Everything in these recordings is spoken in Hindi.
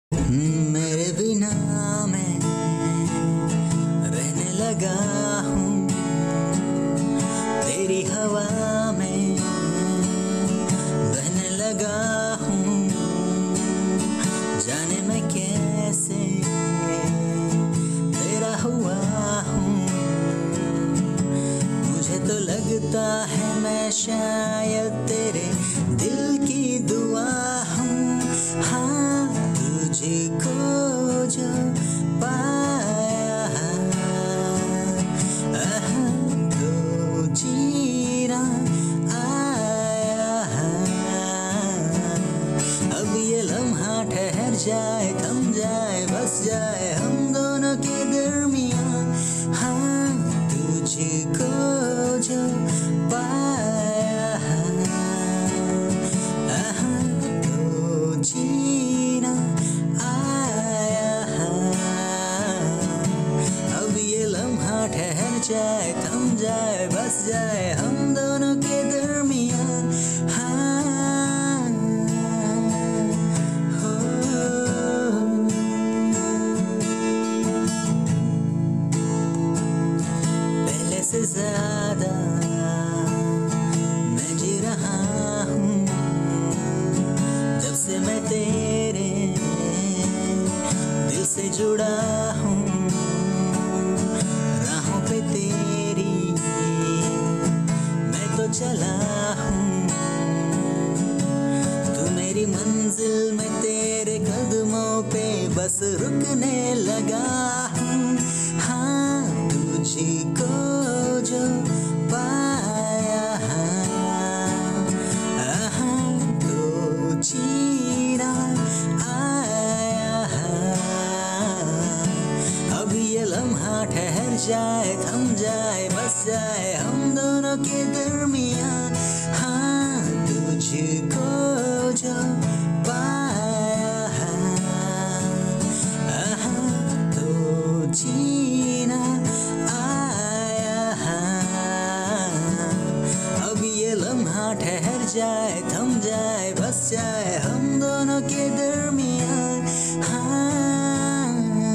मेरे बिना मैं रहने लगा हूँ, तेरी हवा में बहने लगा हूँ। जाने मैं कैसे तेरा हुआ हूँ, मुझे तो लगता है मैं शायद तेरे दिल की दुआ हूँ। हाँ, तुझको जो पाया तो जीना आया। अब ये लम्हा ठहर जाए, थम जाए, बस जाए हम दोनों के दरमियाँ। हाँ, तुझको जो पाया तो जीना आया। अब ये लम्हा ठहर जाए, थम जाए, बस जाए हम दोनों के दरमियाँ। हाँ, हो। पहले से ज्यादा मैं जी रहा हूँ, जब से मैं तेरे दिल से जुड़ा हूँ। राहों पे तेरी मैं तो चला हूँ, तू मेरी मंजिल में तेरे कदमों पे बस रुकने लगा हूँ। हाँ, तुझको जो पाया तो जीना आया। अब ये लम्हा ठहर जाए, थम जाए, बस जाए हम दोनों के दरमियाँ। हाँ, तुझको जो पाया तो जीना आया। अब ये लम्हा ठहर जाए, थम जाए, बस जाए हम दोनों के दरमियाँ। हाँ,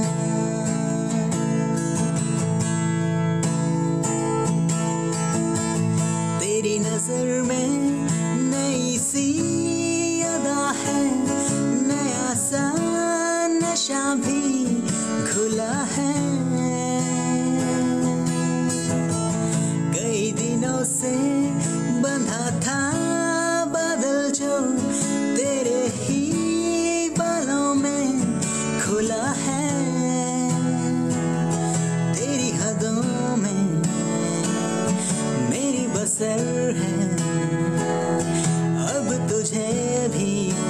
तेरी नजर में नई सी अदा है, नया सा नशा भी खुला है। कई दिनों से बंधा था बादल जो तेरे ही बालों में खुला है। तेरी हदों में मेरी बसर है, अब तुझे भी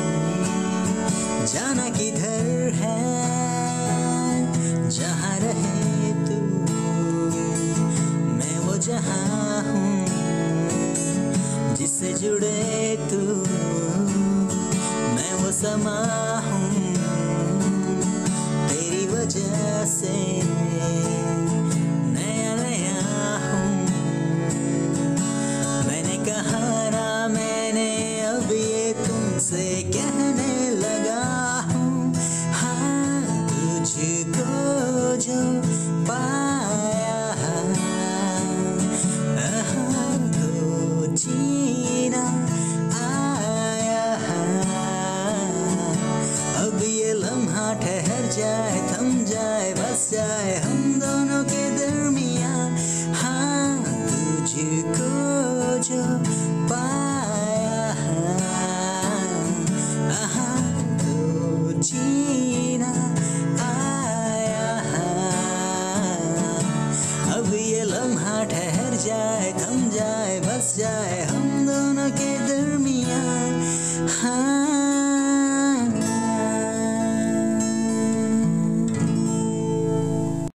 जाना किधर है। जहाँ रहे तू मैं वो जहाँ हूँ, जिससे जुड़े तू मैं वो समा हूँ। तेरी वजह से नया नया हूँ। मैंने कहा ना, मैंने अब ये तुमसे कहने लगा हूँ। हाँ, तुझको जो पाया तो जीना आया। अब ये लम्हा ठहर जाए, थम जाए, बस जाए हम दोनों के दरमियाँ। हाँ, तुझको जो पाया